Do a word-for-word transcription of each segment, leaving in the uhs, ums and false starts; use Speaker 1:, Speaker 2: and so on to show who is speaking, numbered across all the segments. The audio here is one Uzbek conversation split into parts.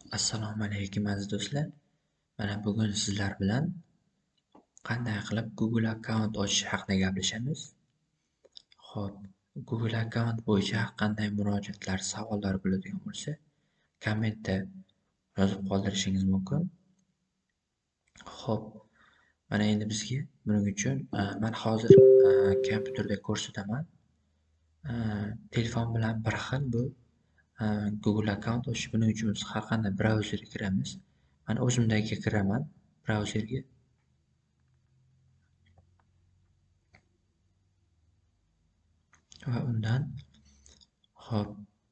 Speaker 1: Assalomu alaykum aziz do'stlar. Mana bugun sizlar bilan qanday qilib Google akkaunt ochish haqida gaplashamiz. Xo'p, Google akkaunt bo'yicha qanday murojaatlar, savollar bo'ladigan bo'lsa, kommentda yozib qoldirishingiz mumkin. Xo'p, mana endi bizga buning uchun men hozir kompyuterda ko'rsataman. Telefon bilan bir xil bu Google akkaunt ochish. Buning uchun biz har qanday brauzerga kiramiz. Mana o'zimdagiga kiraman, brauzerga. Va undan hop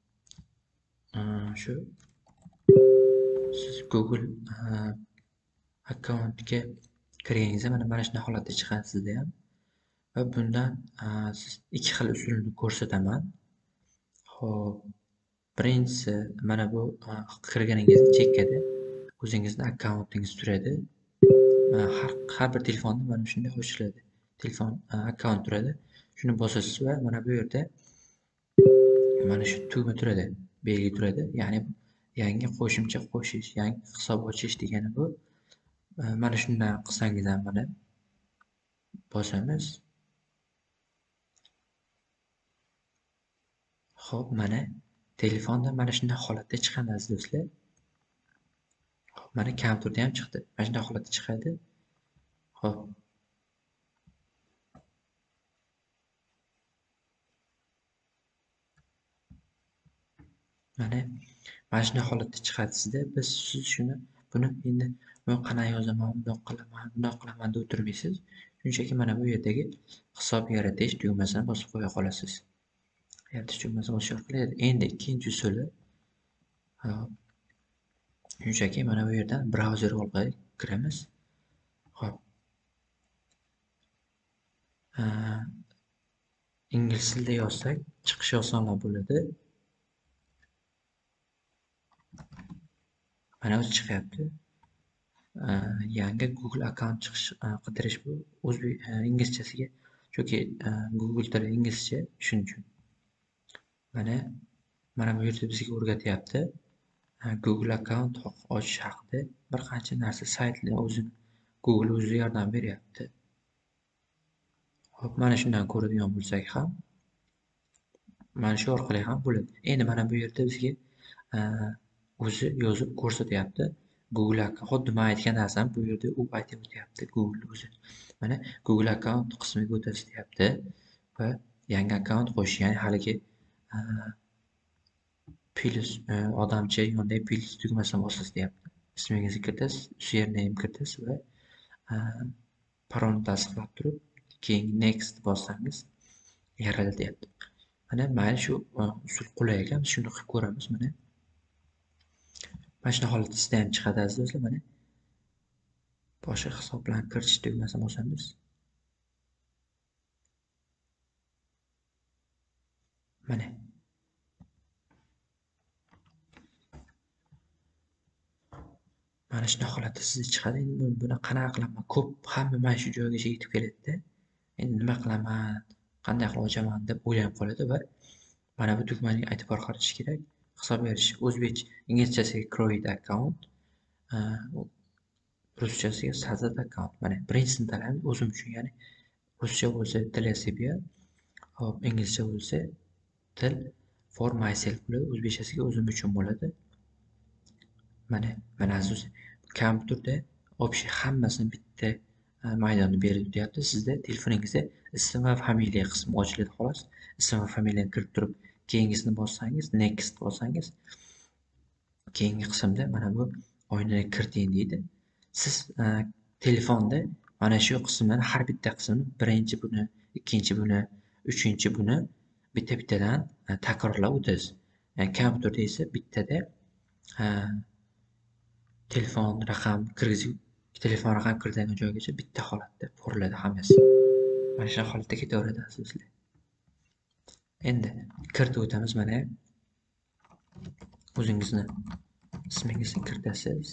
Speaker 1: shu siz Google akkauntga kirganingizda mana mana shunday holatda chiqadi sizda ham. Va bundan siz ikki xil usulni ko'rsataman. Hop, birinchisi mana bu kirganingizda chekkada o'zingizning akkauntingiz turadi. Har har bir telefonda mana shunday ochiladi. Telefon akkaunt turadi. Shuni bosasiz va mana bu yerda mana shu tugma turadi, belgi turadi. Ya'ni yangi qo'shimcha qo'shish, yangi hisob ochish degani bu. Mana shunday qilsangiz ham mana bosamiz. Xo'p, mana telefonda mana shunday holatda chiqadi aziz do'stlar. Xo'p, mana kompyuterda ham chiqdi. Mana shunday holatda chiqadi. Xo'p. Mana mana shunday holatda chiqadi sizda. Biz siz shuni buni endi men qanday yozaman, bundoq qilaman, bundoq qilaman deb o'tirmaysiz. Shunchaki mana bu yerdagi hisob yaratish tugmasini bosib qo'ya qolasiz. Yaratish tugmasini bosish orqali endi ikkinchi usuli shunchaki mana bu yerdan brauzer orqali kiramiz. Xo'p. Ingliz tilida yozsak chiqishi osonroq bo'ladi. Mana o'zi chiqyapti. Yangi Google akkaunt chiqish qidirish bu o'zbek inglizchasiga, chunki Google tili inglizcha, shuning uchun. Mana mana bu yerda bizga o'rgatyapti. Google akkaunt ochish haqida bir qancha narsa, saytlar o'zini Google o'zi yordam beryapti. Xo'p, mana shundan ko'radigan bo'lsak ham mana shu orqali ham bo'ladi. Endi mana bu yerda bizga o'zi yozib ko'rsatyapti. Google akkaunt, xuddi men aytgan narsam bu yerda u aytib o'tyapti Google o'zi. Mana Google akkaunt qismiga o'tasiz deyapti va yangi akkaunt qo'shish, ya'ni haligi plus odamcha yonda plus tugmasini bosasiz deyapti. Ismingizni kiritasiz, username kiritasiz va parolni tasdiqlab turib, keyin next bossangiz yaraladi deyapti. Mana mayli shu usul qulay ekan, biz shuni qilib ko'ramiz. Mana mana shunday holatda sizda ham chiqadi aziz do'stlar. Mana boshqa hisob bilan kiritish tugmasini bosamiz. Mana mana shunday holatda sizda chiqadi. Endi buni qanaqa qilaman? Ko'p hamma mana shu joygacha yetib keladi-da. Endi nima qilaman, qanday qilib ochaman deb o'ylanib qoladi va mana bu tugmani e'tibor qaratish kerak. Hisob berish o'zbekcha, inglizchasiga create account, ruschasiga soздать account. Mana birinchisini tanlaymiz o'zim uchun, ya'ni ruscha bo'lsa для себя, hop, inglizcha bo'lsa til for myself bo'ladi, o'zbekchasiga o'zim uchun bo'ladi. Mana mana aziz kompyuterda общий hammasini bitta maydonda berib deyapti. Sizda telefoningizda ism va familiya qismi ochiladi xolos. Ism va familiyani kirib turib, keyingisini bossangiz, next bossangiz, keyingi qismda mana bu oynani kiriting deydi. Siz telefonda mana shu qismlarni har bitta qismini, birinchi buni, ikkinchi buni, uchinchi buni bitta-bittadan takrorlab o'tasiz. Kompyuterda esa bittada telefon raqam kirgizib, telefon raqam kiritilgan joygacha bitta holatda quriladi hammasi. Mana shu holatda ketaveradi asoslar. Endi kiritib o'tamiz. Mana o'zingizni ismingizni kiritasiz.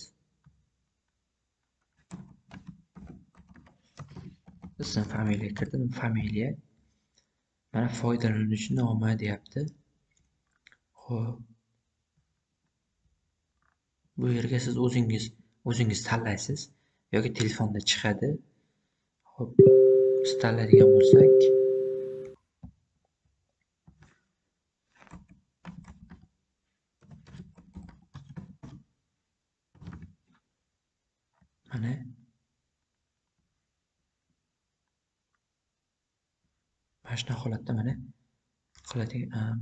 Speaker 1: Ism, familiya kirdim, familiya. Mana foydalanuvchi nomi deyapti. Xo'p. Bu yerga siz o'zingiz o'zingiz tanlaysiz yoki telefonda chiqadi. Xo'p, biz tanlaydigan bo'lsak, mana mana shunaqa holatda mana qiladigan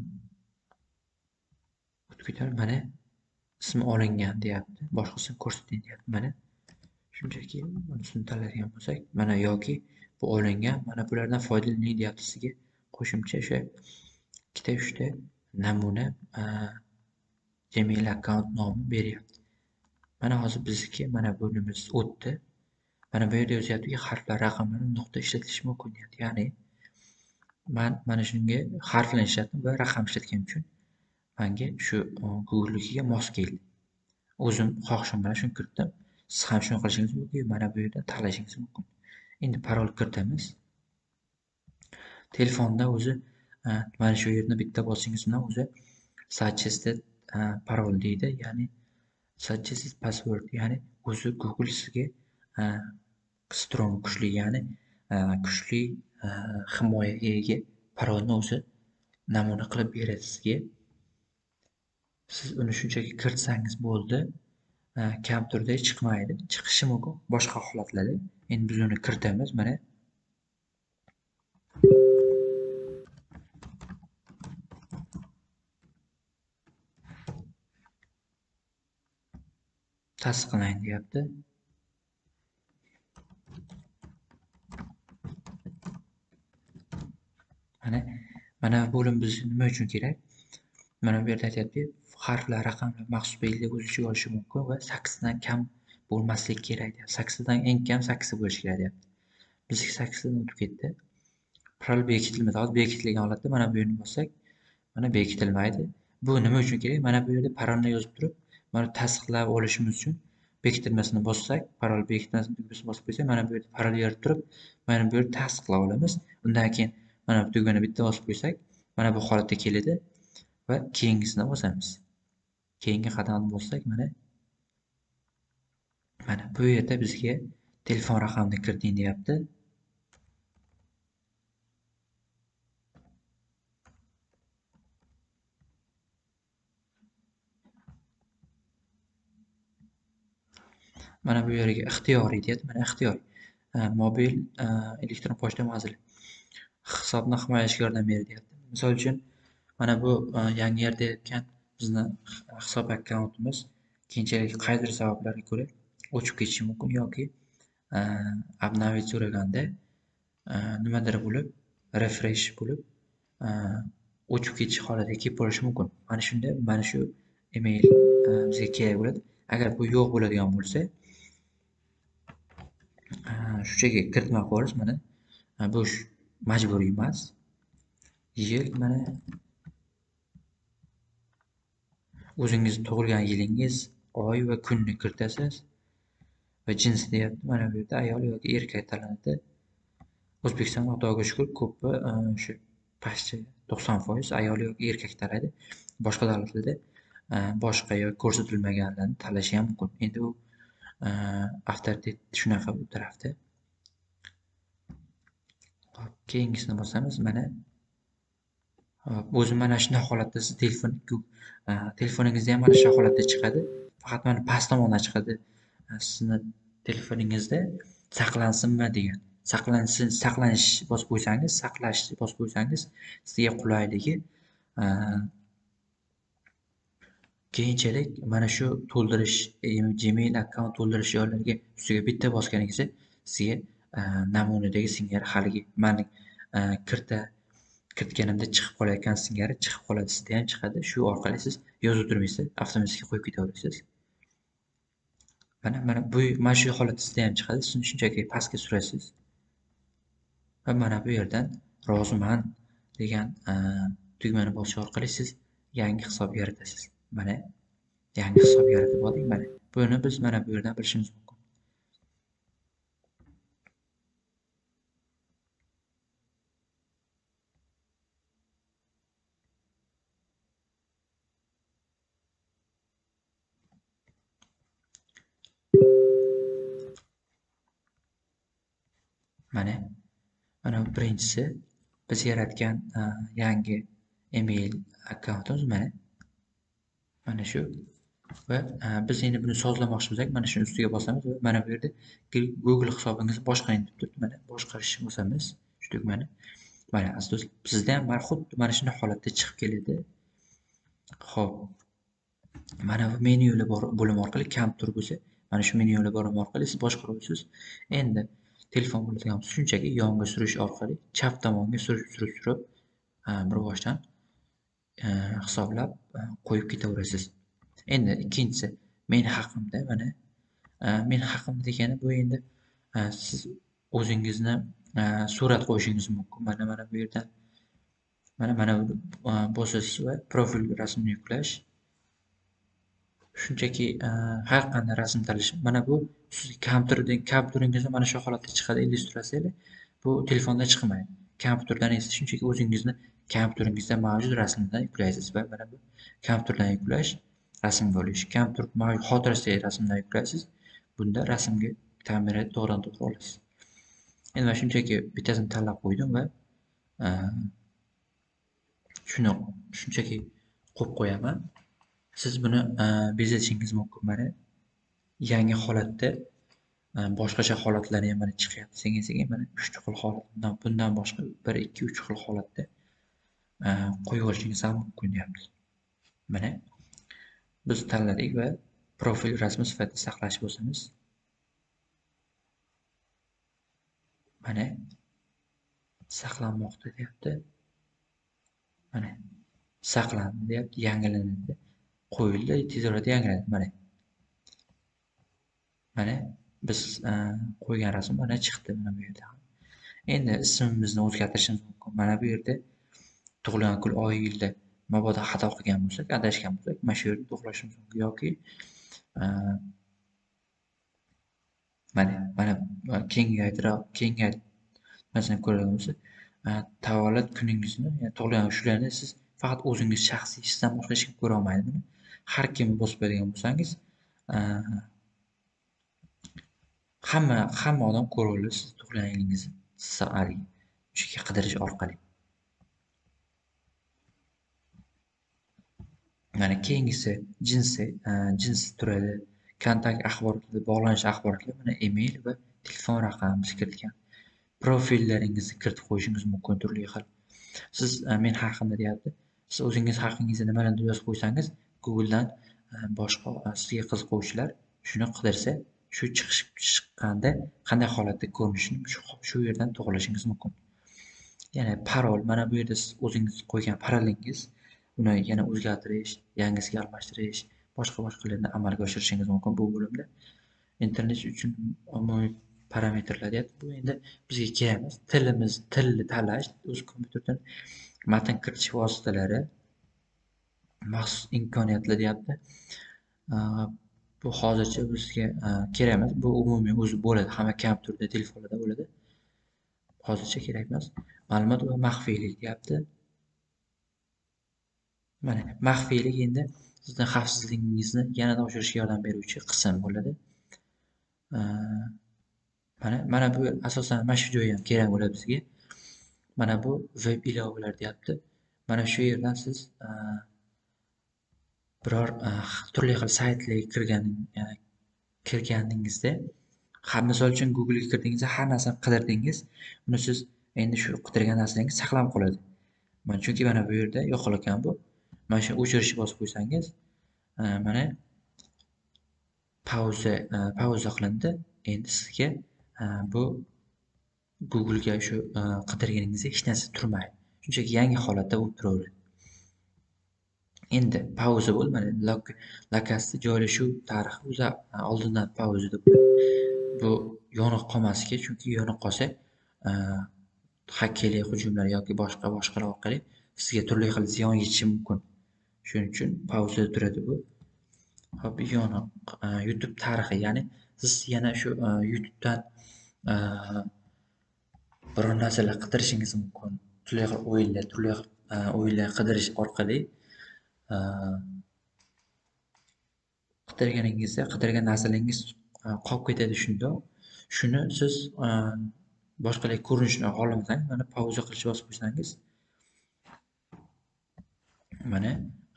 Speaker 1: o'tkitar mana ismi olingan deyapti, boshqasini ko'rsating deyapti. Mana shunchaki bunisini tanlaydigan bo'lsak, mana yoki bu olingan, mana bulardan foydalaning deyapti sizga. Qo'shimcha o'sha ikkita uchta namuna Gmail akkaunt nomi beryapti. Mana hozir bizniki mana bo'limiz o'tdi. Mana bu yerda yozyaptiki, harflar, raqamlar, nuqta ishlatilishi mumkin deyapti. Ya'ni men mana shunga harflar ishlatdim va raqam ishlatganim uchun menga shu Google'nikiga mos keldi. O'zim xohishim bilan shuni kiritdim. Siz ham shuni qilishingiz mumkin, mana bu yerdan tanlashingiz mumkin. Endi parol kiritamiz. Telefonda o'zi mana shu yerni bitta bosingiz bilan o'zi suggested parol deydi, ya'ni suggested password, ya'ni o'zi Google sizga strong, kuchli, ya'ni kuchli himoyaga ega parolni o'zi namuna qilib beradi sizga. Siz uni shunchaki kiritsangiz bo'ldi. Kam turda chiqmaydi, chiqishi mumkin boshqa holatlarda. Endi biz uni kiritamiz. Mana tasdiqlang deyapti. Mana mana bo'lim bizga nima uchun kerak? Mana bu yerda aytyapti, harflar, raqamlar maxsus belgilar o'z ichiga olishi mumkin va sakkizdan kam bo'lmasligi kerak deyapti. sakkizdan eng kam sakkiz bo'lishi kerak deyapti. Bizga sakkizdan o'tib ketdi. Parol bekitilmadi. Hozir bekitilgan holatda mana bu yerni bossak, mana bekitilmaydi. Bu nima uchun kerak? Mana bu yerda parolni yozib turib, mana tasdiqlab olishimiz uchun bekitilmasini bossak, parol bekitilmasini tugmasini bosib qo'ysak, mana bu yerda parol yorib turib, mana bu yerda tasdiqlab olamiz. Undan keyin mana bu tugmani bitta bosib qo'ysak, mana bu holatga keladi va keyingisini bosamiz. Keyingi qadamni bossak, mana mana bu yerda bizga telefon raqamini kiriting deyapti. Mana bu yerga ixtiyoriy deyapti. Mana ixtiyor. Mobil elektron pochta manzili hisobni himoyalashga yordam beradi deyapti. Misol uchun mana bu yangi yerda aytgan bizni hisob akkauntimiz keyinchalik qaysidir sabablarga ko'ra o'chib ketishi mumkin yoki обновить so'raganda nimadir bo'lib, refresh bo'lib o'chib ketish holatiga kelib qolishi mumkin. Mana shunda mana shu email bizga kerak bo'ladi. Agar bu yo'q bo'ladigan bo'lsa, shunchaki kiritmay qo'yamiz. Mana bu majburiy emas. Yil, mana o'zingiz tug'ilgan yilingiz, oy va kunni kiritasiz va jins deyapti. Mana bu yerda ayol yoki erkak tanlanadi. O'zbekistonda Xudoga shukr ko'pi shu pastcha to'qson foiz ayol yoki erkak tanlaydi. Boshqa davlatlarda boshqa yoki ko'rsatilmaganlarni tanlashi ham mumkin. Endi u avtoritet shunaqa bu tarafda. Keyingisini bosamiz. Mana o'zi mana shunday holatda siz telefon telefoningizda ham mana shu holatda chiqadi. Faqat mana past tomondan chiqadi. Sizni telefoningizda saqlansinmi degan. Saqlansin, saqlanish bosib qo'ysangiz, saqlash bosib qo'ysangiz sizga qulayligi keyinchalik mana shu to'ldirish Gmail akkaunt to'ldirish joylariga ustiga bitta bosganingizda sizga namunadagi singari haligi meni kirta kiritganimda chiqib qolayotgan singari chiqib qoladi. Sizda ham chiqadi. Shu orqali siz yozib turmaysiz, avtomatik qo'yib ketaverasiz. Mana mana bu mana shu holatda sizda ham chiqadi. Siz shunchaki pastga surasiz. Va mana bu yerdan roziman degan tugmani bosish orqali siz yangi hisob yaratasiz. Mana yangi hisob yaratib oldik. Mana buni biz mana bu yerdan bilishimiz mumkin. Mana mana bu birinchisi biz yaratgan e, yangi email akkauntimiz mana mana shu va e, biz endi buni sozlamoqchi bo'lsak mana shuni ustiga bosamiz va mana bu yerda Google hisobingizni boshqaring deb turibdi. Mana boshqarish bosamiz shu tugmani. Mana aziz do'stlar, sizda ham mana xuddi mana shunday holatda chiqib keladi. Xo'p, mana bu menyular bor bo'lim orqali kompyuter bo'lsa, mana shu menyular bo'lim orqali siz boshqaruvsiz. Endi telefon bo'ladigan bo'lsa, shunchaki yonga surish orqali chap tomonga surib surib surib bir boshdan hisoblab qo'yib ketaverasiz. Endi ikkinchisi men haqimda mana men haqimda degani bu endi siz o'zingizni surat qo'yishingiz mumkin. Mana mana bu yerdan mana mana bosasiz va profil rasmini yuklash. Shunchaki har qanday rasm tanlash. Mana bu siz kompyuterdan kompyuteringizda mana shu holatda chiqadi illyustratsiyalar. Bu telefonda chiqmaydi. Kompyuterdan esa shunchaki o'zingizni kompyuteringizda mavjud rasmdan yuklaysiz va mana bu kompyuterdan yuklash rasmga olish. Kompyuter mavjud xotirasidagi rasmdan yuklaysiz. Bunda rasmga kamera to'g'ridan to'g'ri olasiz. Endi men shunchaki bittasini tanlab qo'ydim va shuni shunchaki qo'yib qo'yaman. Siz buni bezatishingiz mumkin. Mana yangi holatda boshqacha holatlar ham mana chiqyapti sekin-sekin. Mana uch xil holatdan bundan boshqa bir ikki uch xil holatda qo'yib olishingiz ham mumkin deyapti. Mana biz tanladik va profil rasmi sifatida saqlash bosamiz. Mana saqlanmoqda deyapti. Mana saqlandi deyapti, yangilanadi. Qo'yildi, tez orada yangilanadi. Mana mana biz qo'ygan rasm mana chiqdi mana bu yerda. Endi ismimizni o'zgartirishimiz mumkin. Mana bu yerda tug'ilgan kun, oy, yilda mabodo xato qilgan bo'lsak, adashgan bo'lsak, mana shu yerda to'g'rilashimiz mumkin yoki mana mana kengaytirib kengaytirmasini ko'radigan bo'lsa, tavallud kuningizni, ya'ni tug'ilgan shularni siz faqat o'zingiz shaxsiy sizdan boshqa hech kim ko'ra olmaydi buni. Har kimni bosib qo'yadigan bo'lsangiz, hamma hamma odam ko'ra oladi siz tug'ilganingizni. Chunki qidirish orqali. Mana keyingisi jinsi, jins turadi, kontakt axborotlar, bog'lanish axborotlari, mana email va telefon raqamingiz kiritgan. Profillaringizni kiritib qo'yishingiz mumkin turli xil. Siz men haqimda deyapti. Siz o'zingiz haqingizda nimalarni yozib qo'ysangiz, Google'dan boshqa sizga qiziquvchilar shuni qidirsa, shu chiqish chiqqanda qanday holatda ko'rinishini shu yerdan to'g'rilashingiz mumkin. Ya'ni parol, mana bu yerda siz o'zingiz qo'ygan parolingiz, uni yana o'zgartirish, yangisiga almashtirish, boshqa boshqalarni amalga oshirishingiz mumkin bu bo'limda. Internet uchun ommaviy parametrlar deyapti. Bu endi bizga kerak emas. Tilimiz, tilni tanlash, o'z kompyuterdan matn kiritish vositalari, maxsus imkoniyatlar deyapti. Bu hozircha bizga kerak emas. Bu umumiy o'zi bo'ladi, hamma kompyuterda, telefonlarda bo'ladi. Hozircha kerak emas. Ma'lumot va maxfiylik deyapti. Mana maxfiylik endi sizning xavfsizligingizni yanada oshirishga yordam beruvchi qism bo'ladi. Mana mana bu asosan mana shu joyi ham kerak bo'ladi bizga. Mana bu web ilovalar deyapti. Mana shu yerdan siz biror turli xil saytlarga kirgan kirganingizda, misol uchun Google'ga kirdingizda har narsani qidirdingiz, uni siz endi shu qidirgan narsangiz saqlanib qoladi. Mana chunki mana bu yerda yo'qolgan bu. Mana shu o'chirishni bosib qo'ysangiz, mana pauza pauza qilindi. Endi sizga bu Google'ga shu qidirganingizda hech narsa turmaydi. Shunchaki yangi holatda bo'lib turaveradi. Endi pauza bo'ldi. Mana lokasda joylashuv tarixi o'zi oldindan pauza deb bu yoniq qolmaslikka, chunki yoniq qolsa hakkerlik hujumlar yoki boshqa boshqalar orqali sizga turli xil ziyon yetishi mumkin. Shuning uchun pauzada turadi bu. Hop, yoniq YouTube tarixi, ya'ni siz yana shu YouTubedan biror narsalar qidirishingiz mumkin. Turli xil o'yinlar, turli xil o'yinlar qidirish orqali qidirganingizda qidirgan narsalaringiz qolib ketadi shunda. Shuni siz boshqalarga ko'rinishini xohlamasangiz mana pauza qilishni bosib qo'ysangiz, mana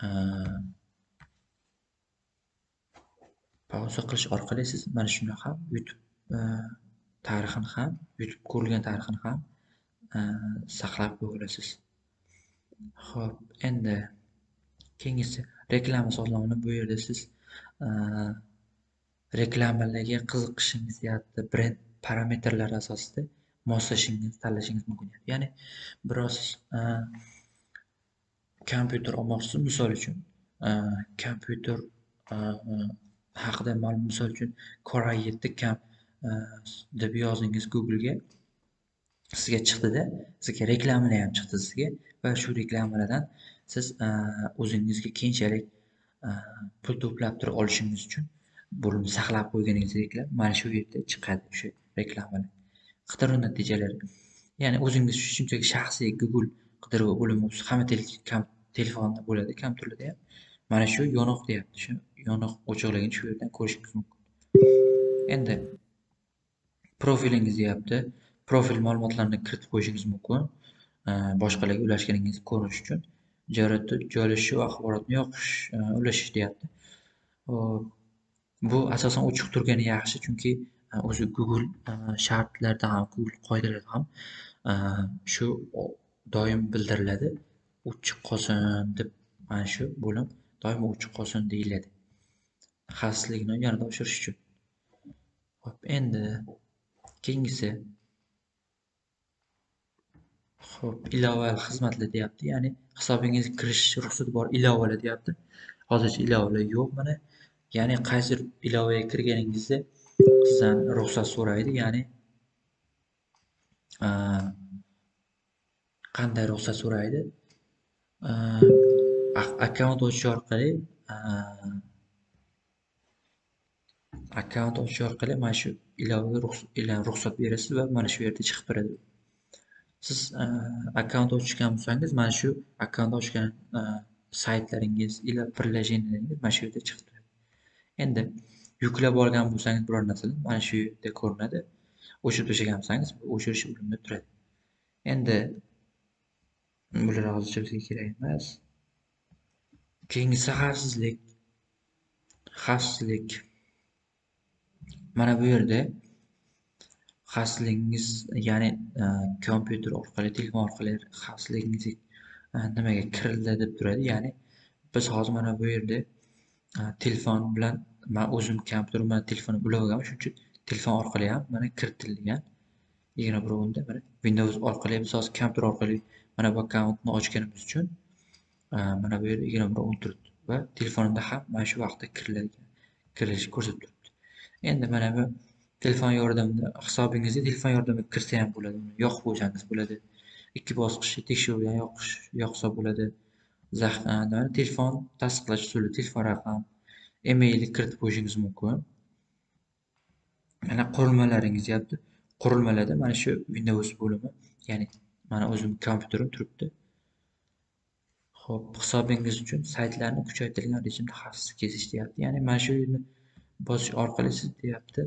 Speaker 1: pauza qilish orqali siz mana shunaqa YouTube tarixini ham, YouTube ko'rilgan tarixini ham saqlab qo'ya olasiz. Xo'p, endi keyingisi reklama sozlovini. Bu yerda siz reklamalarga qiziqishingiz yoki brend parametrlari asosida moslashingiz, tanlashingiz mumkin. Ya'ni biroz kompyuter olmoqchisiz, misol uchun kompyuter haqida ma'lum, misol uchun Core i yetti kam deb yozdingiz Google'ga, sizga chiqdida, sizga reklamani ham chiqdi sizga va shu reklamalardan siz o'zingizga keyinchalik pul to'plab turib olishingiz uchun bo'lib saqlab qo'yganingiz reklam mana shu yerda chiqadi, o'sha reklamalar. Qidiruv natijalari. Ya'ni o'zingiz shunchaki shaxsiy Google qidiruv bo'limi hamma telefonda bo'ladi, kompyuterda ham. Mana shu yoniq deyapti. Shu yoniq o'chiqligini shu yerdan ko'rishingiz mumkin. Endi profilingiz deyapti. Profil ma'lumotlarini kiritib qo'yishingiz mumkin. Boshqalarga ulashganingizni ko'rish uchun joylashuv axborotni yoqish, ulashish deyapti. Bu asosan ochiq turgani yaxshi, chunki o'zi Google shartlarida ham, Google qoidalarida ham shu doim bildiriladi. Ochiq qolsin deb, mana shu bo'lim doim ochiq qolsin deyiladi. Xavfsizlikni yanada oshirish uchun. Xo'p, endi keyingisi Xo'p, ilova xizmatlar deyapti. Ya'ni hisobingizga kirish ruxsati bor ilovalar deyapti. Hozircha ilovalar yo'q mana. Ya'ni qaysi ilovaga kirganingizda sizdan ruxsat so'raydi. Ya'ni qanday ruxsat so'raydi? Akkaunt ochish orqali akkaunt ochish orqali mana shu ilovaga ruxsat berasiz va mana shu yerda chiqib turadi. Siz akkaunt ochgan bo'lsangiz, mana shu akkaunt ochgan saytlaringiz ila приложениялаringiz mana shu yerda chiqib turadi. Endi yuklab olgan bo'lsangiz biror narsani mana shu yerda ko'rinadi. O'chirib tashlagan bo'lsangiz, o'chirish bo'limida turadi. Endi bular hozircha bizga kerak emas. Keyingisi xavfsizlik. Xavfsizlik. Mana bu yerda xavfsizligingiz, ya'ni kompyuter orqali, telefon orqali xavfsizligingiz nimaga kirildi deb turadi. Ya'ni biz hozir mana bu yerda telefon bilan, men o'zim kompyuter bilan telefonni ulovgan, shuning uchun telefon orqali ham mana kiritilgan. yigirma bir o'nda mana Windows orqali, biz hozir kompyuter orqali mana bu akkauntni ochganimiz uchun mana bu yerda yigirma bir o'n turibdi va telefonimda ham mana shu vaqtda kiriladigan, kirilish ko'rsatib turibdi. Endi mana bu telefon yordamida hisobingizga telefon yordamida kirsa ham bo'ladi, yoqib qo'ysangiz bo'ladi. Ikki bosqichli tekshiruvdan yoqish, yoqsa bo'ladi. Telefon tasdiqlash usuli, telefon raqam, emailni kiritib qo'yishingiz mumkin. Mana qurilmalaringiz deyapti. Qurilmalarda mana shu Windows bo'limi, ya'ni mana o'zim kompyuterim turibdi. Xo'p, hisobingiz uchun saytlarni kuchaytirilgan rejimda xavfsiz kezish deyapti. Ya'ni mana shu yerni bosish orqali siz deyapti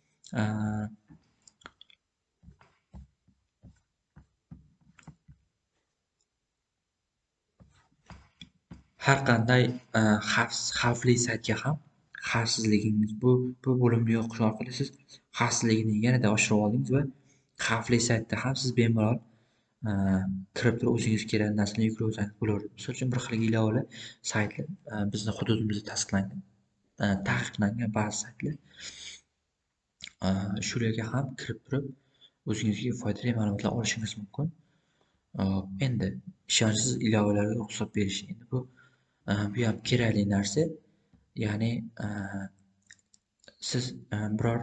Speaker 1: har qanday xavfli saytga ham xavfsizligingiz bu bu bo'limni yoqish orqali siz xavfsizligini yanada oshirib oldingiz va xavfli saytda ham siz bemalol kirib turib o'zingiz kerak narsani yuklab olsangiz bo'laveradi. Misol uchun bir xil ilovalar saytlar bizni hududimizda tasdiqlangan, taqiqlangan ba'zi saytlar shularga ham kirib turib o'zingizga foydali ma'lumotlar olishingiz mumkin. Endi ishonchsiz ilovalarga ruxsat berish. Endi bu bu ham kerakli narsa. Ya'ni siz biror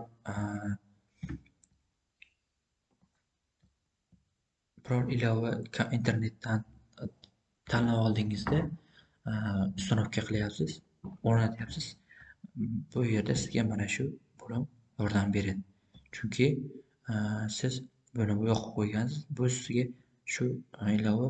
Speaker 1: biror ilova internetdan tanlab oldingizda uстановка qilyapsiz, o'rnatyapsiz. Bu yerda sizga mana shu bo'lim yordam beradi. Chunki siz buni yoqib qo'ygansiz, bu sizga shu ilova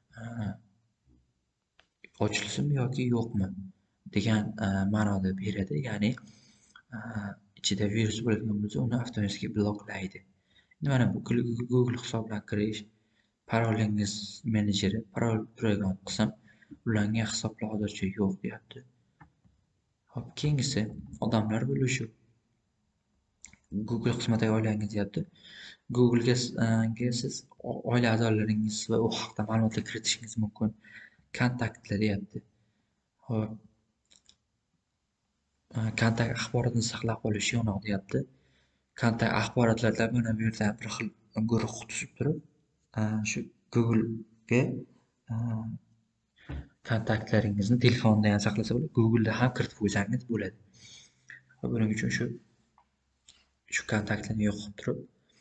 Speaker 1: ochilsinmi yoki yo'qmi degan ma'noda beradi. Ya'ni ichida virus bo'lgan bo'lsa, uni avtomatik bloklaydi. mana bu Google hisob bilan kirish, parolingiz menejeri, parol turadigan qism, ularga hisoblar hozircha yo'q deyapti. Hop, keyingisi odamlar bo'lishi. Google xizmatiga oilangiz deyapti. Google'ga ga siz oila a'zolaringiz va u haqida ma'lumotlar kiritishingiz mumkin. Kontaktlar deyapti. Hop, kontakt axborotini saqlab qolish yo'noq deyapti. Kontakt axborotlarda mana bu yerda bir xil guruh tuzib turib, shu Google'ga kontaktlaringizni telefonda ham saqlasa bo'ladi, Google'da ham kiritib qo'ysangiz bo'ladi. Buning uchun shu shu kontaktlarni yo'qib turib,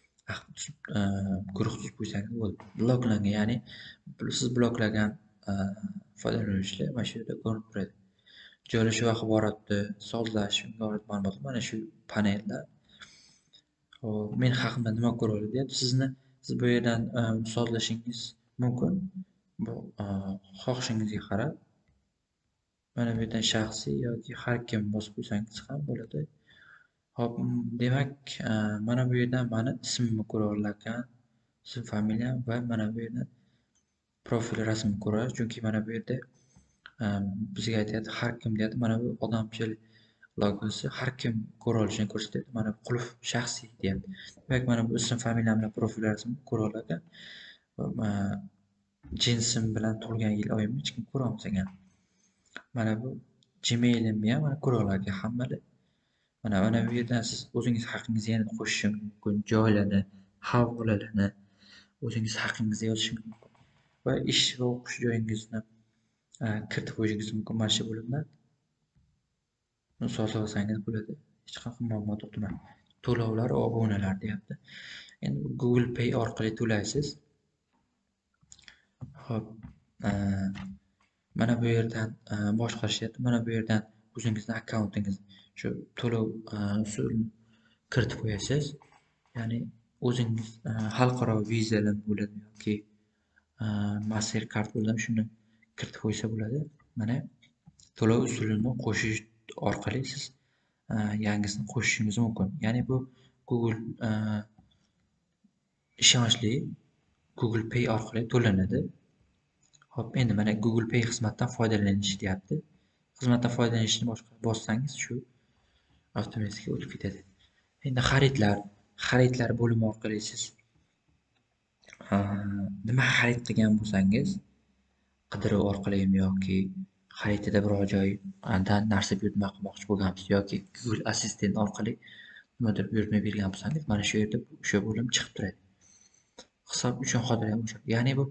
Speaker 1: guruh tuzib qo'ysangiz bo'ladi. Bloklangan, ya'ni siz bloklagan foydalanuvchilar mana shu yerda ko'rinib turadi. Joylashuv axboroti, sozlash, ma'lumotlar mana shu panelda. Hop, men haqimda nima ko'radi deyapti. Sizni siz bu yerdan sozlashingiz mumkin. Bu xohishingizga qarab. Mana bu yerdan shaxsiy yoki har kim bosib qo'ysangiz ham bo'ladi. Hop, demak, mana bu yerdan mani ismimni ko'ra olarkan, ism, familiyam va mana bu yerdan profil rasmini ko'rasiz. Chunki mana bu yerda bizga aytyapti, har kim deyapti. Mana bu odamchil logosi har kim ko'ra olishini ko'rsatyapti. Mana bu qulf shaxsiy deyapti. Demak, mana bu ism, familiyam bilan profil rasmini ko'ra olarkan. Jinsim bilan tug'ilgan yil oyimni hech kim ko'ra olmasa ham. Mana bu Gmailimni ham mana ko'ra olarkan hammada. Mana mana bu yerdan siz o'zingiz haqingizga yana qo'shishingiz mumkin, joylarni, havolalarni o'zingiz haqingizga yozishingiz mumkin va ish va o'qish joyingizni kiritib qo'yishingiz mumkin mana shu bo'limdan. Buni sozlasangiz bo'ladi. Hech qanaqa muammo tug'dirmaydi. To'lovlar va obunalar deyapti. Endi Google Pay orqali to'laysiz. Hop, mana bu yerdan boshqarishyapti. Mana bu yerdan o'zingizning akkauntingiz shu to'lov usulini kiritib qo'yasiz. Ya'ni o'zingiz xalqaro vizalar bo'ladi yoki Mastercard bo'ladi, shuni kiritib qo'ysa bo'ladi. Mana to'lov usulini qo'shish orqali siz yangisini qo'shishingiz mumkin. Ya'ni bu Google ishonchli Google Pay orqali to'lanadi. Hop, endi mana Google Pay xizmatidan foydalanish deyapti. Xizmatdan foydalanishni boshqa bossangiz shu avtomatik o'tib ketadi. Endi xaridlar, xaridlar bo'limi orqali siz nima xarid qilgan bo'lsangiz, qidiruv orqali yoki xaridida biror joydan narsa buyurtma qilmoqchi bo'lgansiz yoki Google Assistant orqali nimadir buyurtma bergan bo'lsangiz, mana shu yerda o'sha bo'lim chiqib turadi. Hisob uchun xotirjam bo'lish. Ya'ni bu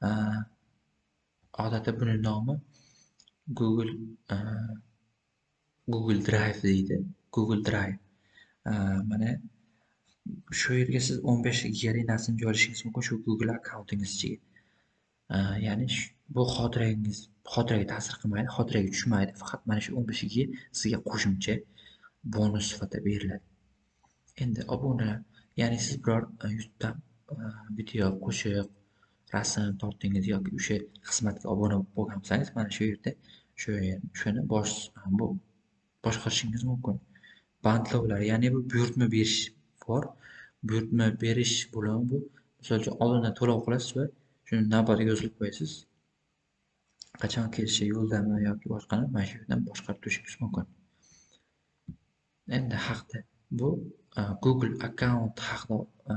Speaker 1: odatda buni nomi Google Google Drive deydi. Google Drive. Mana shu yerga siz o'n besh gigalik narsani joylashingiz mumkin shu Google akkauntingiz ichiga. Ya'ni bu xotirangiz, xotiraga ta'sir qilmaydi, xotiraga tushmaydi. Faqat mana shu o'n besh giga sizga qo'shimcha bonus sifatida beriladi. Endi obunalar, ya'ni siz biror YouTubedan video, qo'shiq, rasm tortdingiz yoki o'sha xizmatga obuna bo'lgan bo'lsangiz, mana shu yerda shu shuni bosh bu boshqarishingiz mumkin. Bandlovlar, ya'ni bu buyurtma berish bor. Buyurtma berish bo'limi bu. Misol uchun oldindan to'lov qilasiz va shuni navbatiga yozilib qo'yasiz. Qachon kelishi, yo'ldami yoki boshqani mana shu yerdan boshqarib turishingiz mumkin. Endi haqida bu Google account haqida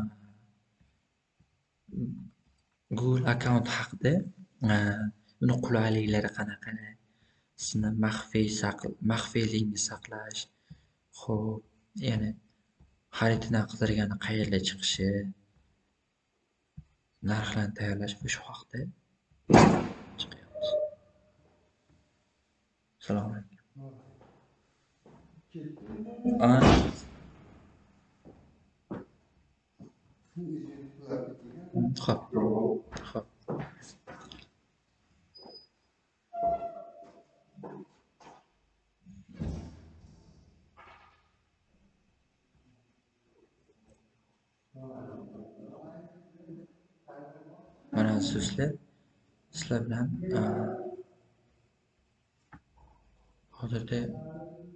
Speaker 1: Google account haqida uni qulayliklari qanaqa? Sizni maxfiy saql maxfiylikni saqlash, xo'p, ya'ni xariddan qidirgani qayerda chiqishi, narxlarni tayyorlash va shu haqida chiqyapmiz. Assalomu alaykum. Xo'p. Xo'p. Mana sizlar sizlar bilan hozirda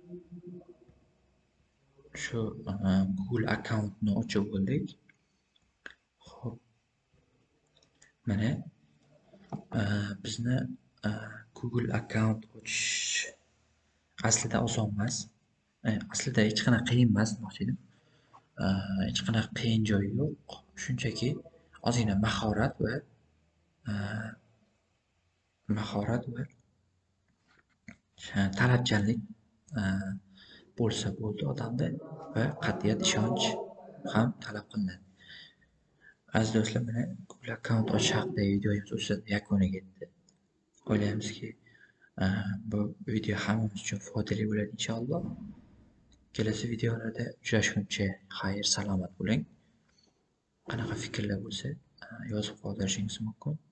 Speaker 1: shu Google akkauntni ochib bo'ldik. Mana e, bizni e, Google akkaunt ochish aslida oson emas. E, aslida hech qanaqa qiyin emas demoqchi edim. E, Hech qanaqa qiyin joyi yo'q. Shunchaki ozgina mahorat va e, mahorat va talabchanlik e, bo'lsa bo'ldi odamda va qat'iyat, ishonch ham talab qilinadi. Aziz do'stlar, mana Google akkaunt ochish haqidagi videomiz o'z yakuniga yetdi. O'ylaymizki, e, bu video hammamiz uchun foydali bo'ladi inshaalloh. Kelasi videolarda uchrashguncha xayr, salomat bo'ling. Qanaqa fikrlar bo'lsa, e, yozib qoldirishingiz mumkin.